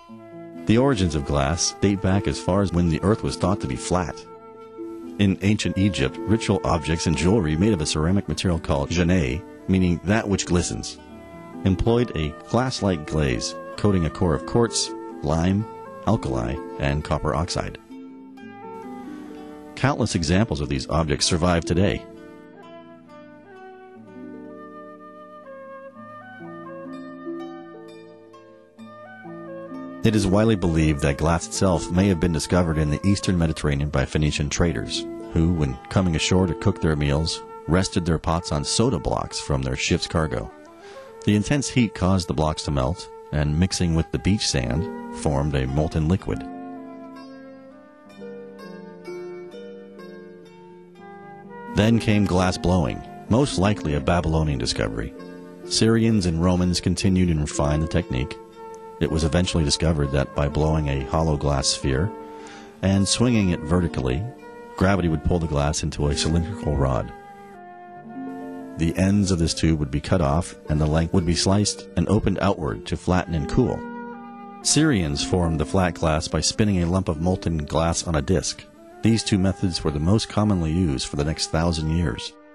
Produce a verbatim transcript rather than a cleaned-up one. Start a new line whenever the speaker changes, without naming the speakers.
The origins of glass date back as far as when the earth was thought to be flat. In ancient Egypt, ritual objects and jewelry made of a ceramic material called janae, meaning that which glistens, employed a glass-like glaze, coating a core of quartz, lime, alkali, and copper oxide. Countless examples of these objects survive today. It is widely believed that glass itself may have been discovered in the eastern Mediterranean by Phoenician traders, who, when coming ashore to cook their meals, rested their pots on soda blocks from their ship's cargo. The intense heat caused the blocks to melt, and mixing with the beach sand, formed a molten liquid. Then came glass blowing, most likely a Babylonian discovery. Syrians and Romans continued and refined the technique. It was eventually discovered that by blowing a hollow glass sphere and swinging it vertically, gravity would pull the glass into a cylindrical rod. The ends of this tube would be cut off, and the length would be sliced and opened outward to flatten and cool. Syrians formed the flat glass by spinning a lump of molten glass on a disc. These two methods were the most commonly used for the next thousand years.